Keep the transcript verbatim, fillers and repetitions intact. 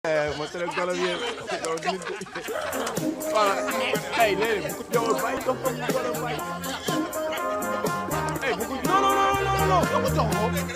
ma tere golo bi voilà ay léegi bu ko jawal bàyyi dox ko mu golo bàyyi ay bu ko non non non non non